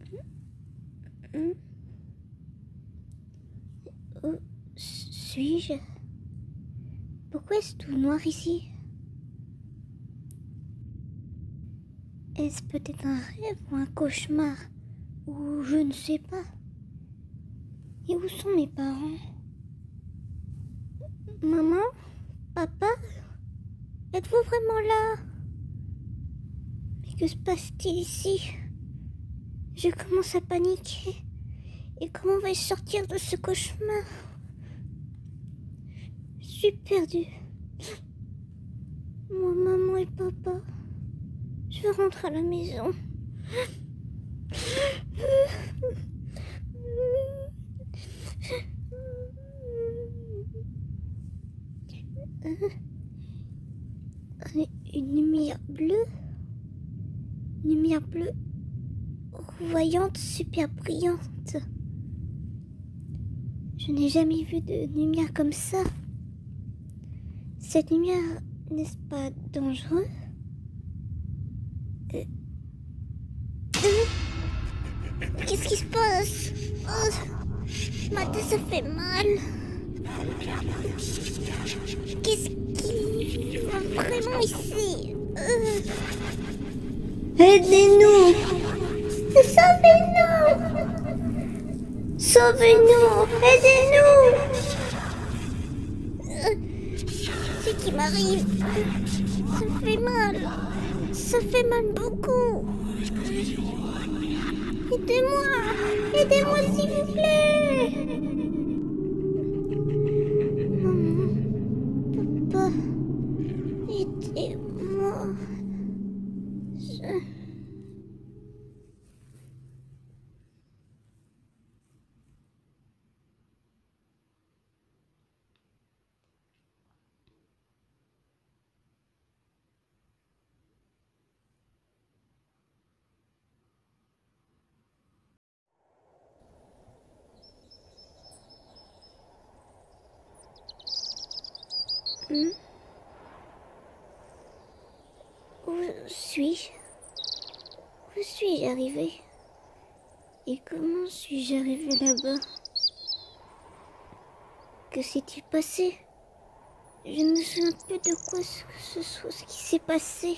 Où suis-je? Pourquoi est-ce tout noir ici? Est-ce peut-être un rêve ou un cauchemar? Ou je ne sais pas. Et où sont mes parents? Maman? Papa? Êtes-vous vraiment là? Mais que se passe-t-il ici? Je commence à paniquer. Et comment vais-je sortir de ce cauchemar? Je suis perdue. Moi, maman et papa. Je veux rentrer à la maison. Une lumière bleue. Une lumière bleue voyante, super brillante. Je n'ai jamais vu de lumière comme ça. Cette lumière, n'est-ce pas dangereux? Qu'est-ce qui se passe? Oh, ma tête, ça fait mal. Qu'est-ce qui va vraiment ici? Aidez-nous! Sauvez-nous! Sauvez-nous! Aidez-nous! C'est qui m'arrive? Ça fait mal. Ça fait mal beaucoup. Aidez-moi! Aidez-moi s'il vous plaît! Maman, papa, aidez-moi. Où suis-je? Où suis-je arrivé? Et comment suis-je arrivé là-bas? Que s'est-il passé? Je ne me souviens plus de quoi que ce soit ce qui s'est passé.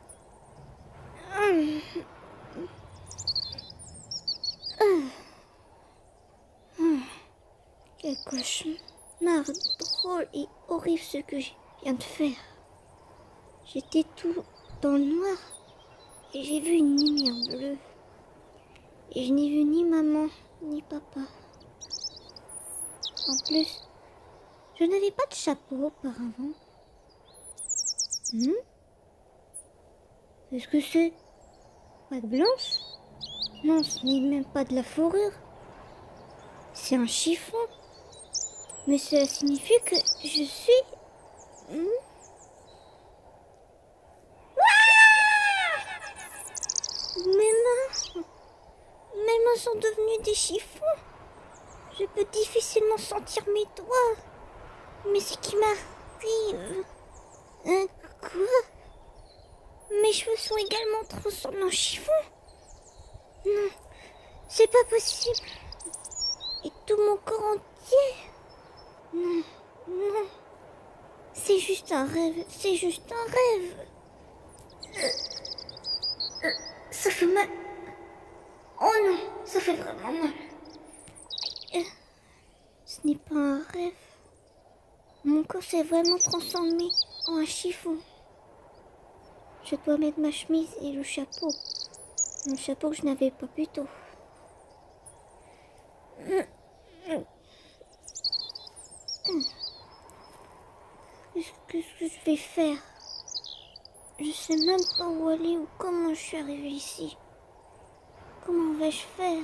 Quel cauchemar drôle et horrible ce que je viens de faire. J'étais tout dans le noir et j'ai vu une lumière bleue. Et je n'ai vu ni maman ni papa. En plus, je n'avais pas de chapeau auparavant. Qu'est-ce que c'est? Pas de blanche? Non, ce n'est même pas de la fourrure. C'est un chiffon. Mais cela signifie que je suis... Mes mains sont devenues des chiffons. Je peux difficilement sentir mes doigts. Mais ce qui m'arrive... Quoi? Mes cheveux sont également transformés en chiffon? Non, c'est pas possible. Et tout mon corps entier? Non, non. C'est juste un rêve, c'est juste un rêve. Ça fait mal. Oh non, ça fait vraiment mal. Ce n'est pas un rêve. Mon corps s'est vraiment transformé en un chiffon. Je dois mettre ma chemise et le chapeau. Le chapeau que je n'avais pas plus tôt. Qu'est-ce que je vais faire? Je sais même pas où aller ou comment je suis arrivée ici. Comment vais-je faire?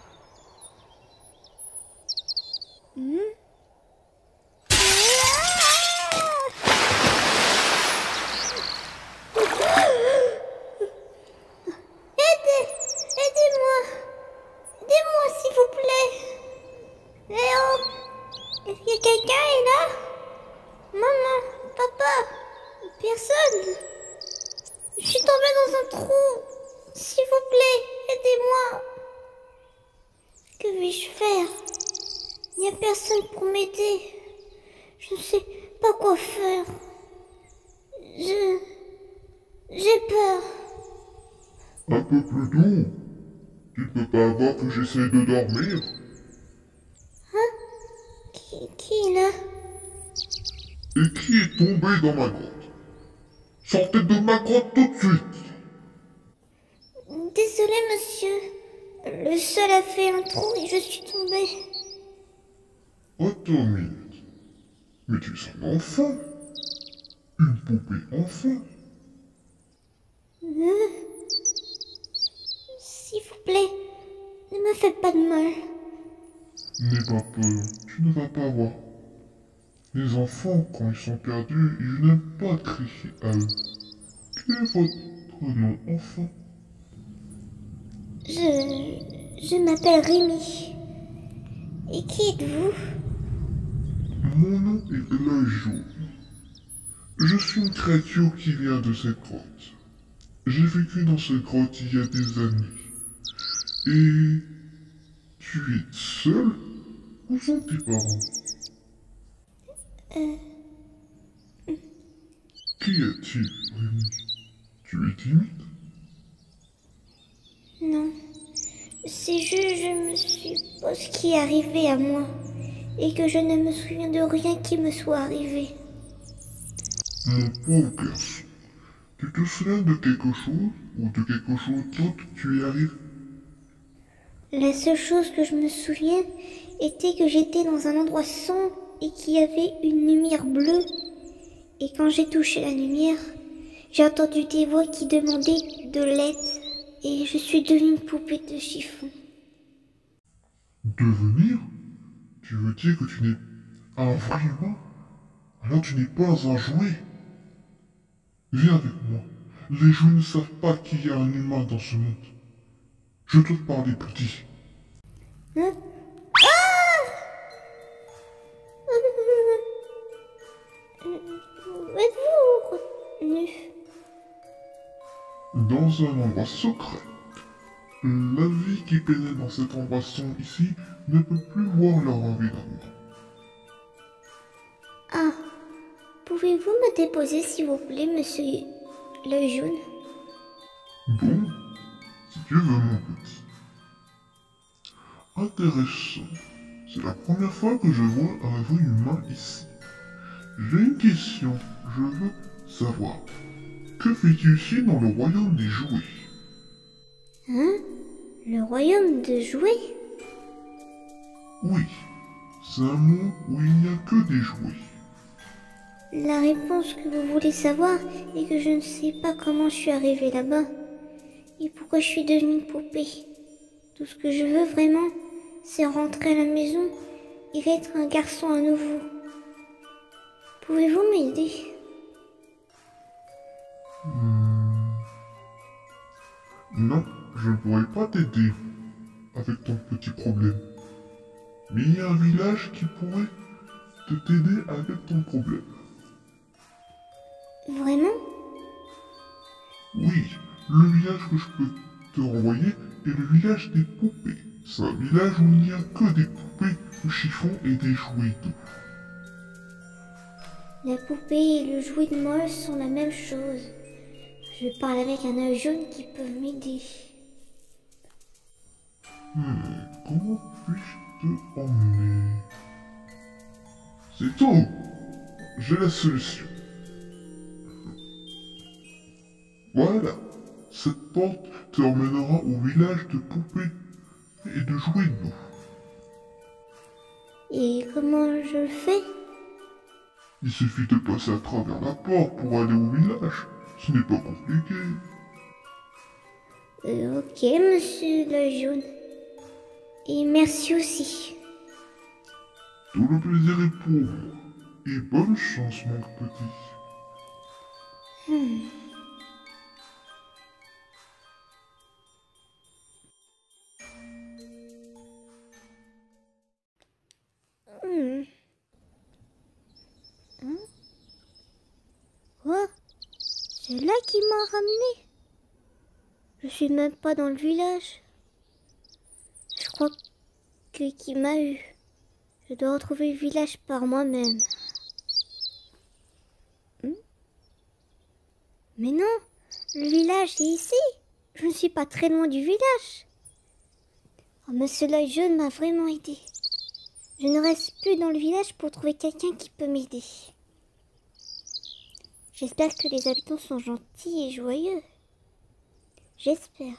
Aidez-moi s'il vous plaît. Eh oh, est-ce que quelqu'un est là? Maman, papa, personne. Je suis tombée dans un trou. S'il vous plaît, aidez-moi. Que vais-je faire? Il n'y a personne pour m'aider. Je ne sais pas quoi faire. J'ai peur. Un peu plus doux. Tu ne peux pas voir que j'essaie de dormir? Qui est là? Et qui est tombé dans ma grotte? Sortez de ma grotte tout de suite! Désolé, monsieur. Le sol a fait un trou et je suis tombée. Attends une minute. Mais tu es un enfant. Une poupée enfant. S'il vous plaît, ne me faites pas de mal. N'aie pas peur, tu ne vas pas voir. Les enfants, quand ils sont perdus, ils n'aiment pas crier à eux. Quel est votre nom, enfant? Je m'appelle Rémi. Et qui êtes-vous? Mon nom est l'œil jaune. Je suis une créature qui vient de cette grotte. J'ai vécu dans cette grotte il y a des années. Et tu es seul? Où sont tes parents? Qu'y a-t-il, Rémi? Tu es timide? Non. C'est juste je me suppose ce qui est arrivé à moi. Et que je ne me souviens de rien qui me soit arrivé. Mon pauvre garçon, tu te souviens de quelque chose ou de quelque chose d'autre qui tu es arrivé? La seule chose que je me souviens était que j'étais dans un endroit sombre et qu'il y avait une lumière bleue. Et quand j'ai touché la lumière, j'ai entendu des voix qui demandaient de l'aide. Et je suis devenue une poupée de chiffon. Devenir? Tu veux dire que tu n'es un vrai humain? Alors tu n'es pas un jouet. Viens avec moi. Les jouets ne savent pas qu'il y a un humain dans ce monde. Je dois te parler, petit. Hein? Où êtes-vous revenu? Dans un endroit secret. La vie qui pénètre dans cet endroit sombre ici ne peut plus voir leur envie d'amour. Ah, pouvez-vous me déposer s'il vous plaît, monsieur l'œil jaune? Bon, si tu veux, mon petit. Intéressant. C'est la première fois que je vois un vrai humain ici. J'ai une question. Je veux savoir. Que fais-tu ici dans le royaume des jouets? Hein? Le royaume de jouets? Oui, c'est un monde où il n'y a que des jouets. La réponse que vous voulez savoir est que je ne sais pas comment je suis arrivée là-bas et pourquoi je suis devenue une poupée. Tout ce que je veux vraiment, c'est rentrer à la maison et être un garçon à nouveau. Pouvez-vous m'aider? Non, je ne pourrais pas t'aider avec ton petit problème. Mais il y a un village qui pourrait t'aider avec ton problème. Vraiment? Oui, le village que je peux te renvoyer est le village des poupées. C'est un village où il n'y a que des poupées de chiffon et des jouets d'eau. La poupée et le jouet de molle sont la même chose. Je parle avec un œil jaune qui peut m'aider. Comment puis-je te emmener? C'est tout. J'ai la solution. Voilà. Cette porte te emmènera au village de poupées et de jouets d'eau. Et comment je le fais? Il suffit de passer à travers la porte pour aller au village. Ce n'est pas compliqué. Ok, monsieur le jaune. Et merci aussi. Tout le plaisir est pour moi. Et bonne chance, mon petit. Hmm. Hein? Quoi? C'est là qui m'a ramené. Je suis même pas dans le village. Je crois l'accueil qui m'a eu. Je dois retrouver le village par moi-même. Mais non, le village est ici. Je ne suis pas très loin du village. Oh, Monsieur l'œil jaune m'a vraiment aidé. Je ne reste plus dans le village pour trouver quelqu'un qui peut m'aider. J'espère que les habitants sont gentils et joyeux. J'espère.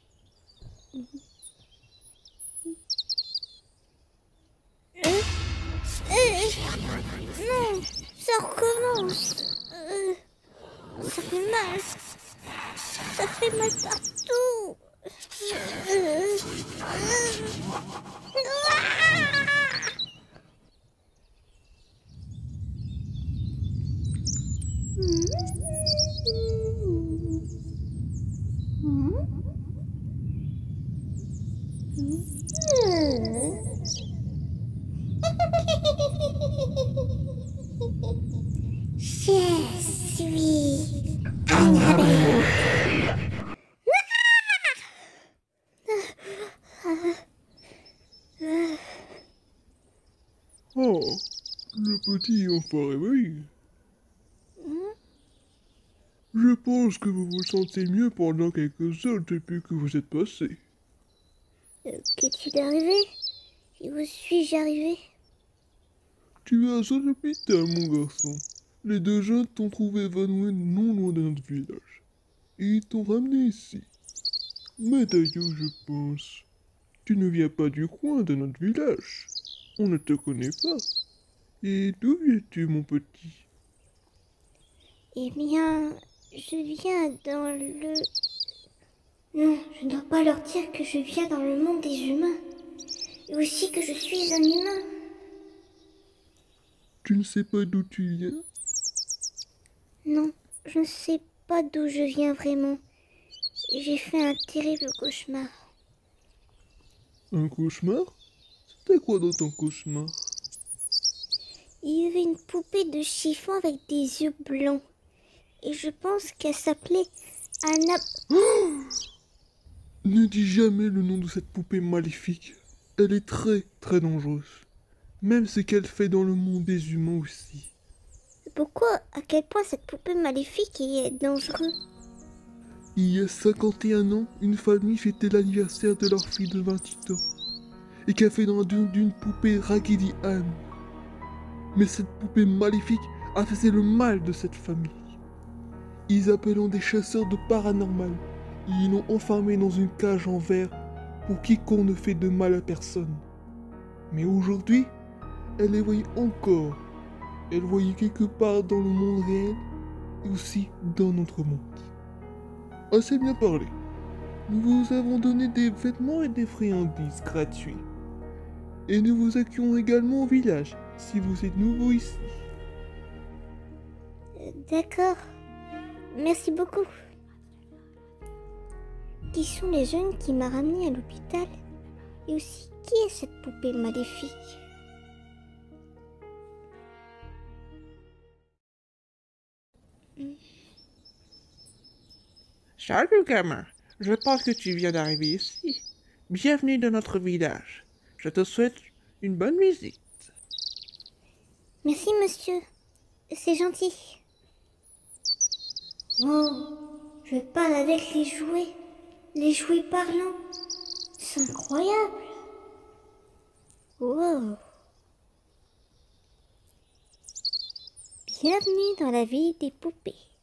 Non, ça recommence. Ça fait mal. Ça fait mal partout. Je suis Annabelle. Oh, le petit est enfin réveillé. Je pense que vous vous sentez mieux pendant quelques heures depuis que vous êtes passé. Qu'est-il arrivé? Et où suis-je arrivé? Tu es à un hôpital, mon garçon. Les deux jeunes t'ont trouvé évanoui non loin de notre village. Et ils t'ont ramené ici. Mais d'ailleurs, je pense, tu ne viens pas du coin de notre village. On ne te connaît pas. Et d'où viens-tu, mon petit? Eh bien, je viens dans le... Non, je ne dois pas leur dire que je viens dans le monde des humains. Et aussi que je suis un humain. Tu ne sais pas d'où tu viens? Non, je ne sais pas d'où je viens vraiment. Et j'ai fait un terrible cauchemar. Un cauchemar? C'était quoi dans ton cauchemar? Il y avait une poupée de chiffon avec des yeux blancs. Et je pense qu'elle s'appelait Anna... Ne dis jamais le nom de cette poupée maléfique. Elle est très, très dangereuse. Même ce qu'elle fait dans le monde des humains aussi. Pourquoi? À quel point cette poupée maléfique est dangereuse? Il y a 51 ans, une famille fêtait l'anniversaire de leur fille de 28 ans. Et qu'a fait dans d'une poupée Raggedy Ann. Mais cette poupée maléfique a fait le mal de cette famille. Ils appelèrent des chasseurs de paranormal. Ils l'ont enfermée dans une cage en verre pour quiconque ne fait de mal à personne. Mais aujourd'hui, elle les voyait encore. Elle voyait quelque part dans le monde réel et aussi dans notre monde. Assez bien parlé. Nous vous avons donné des vêtements et des friandises gratuits. Et nous vous accueillons également au village, si vous êtes nouveau ici. D'accord. Merci beaucoup. Qui sont les jeunes qui m'ont ramené à l'hôpital? Et aussi, qui est cette poupée maléfique? Salut gamin, je pense que tu viens d'arriver ici. Bienvenue dans notre village. Je te souhaite une bonne visite. Merci, monsieur. C'est gentil. Oh, je parle avec les jouets parlants. C'est incroyable. Wow. Bienvenue dans la vie des poupées.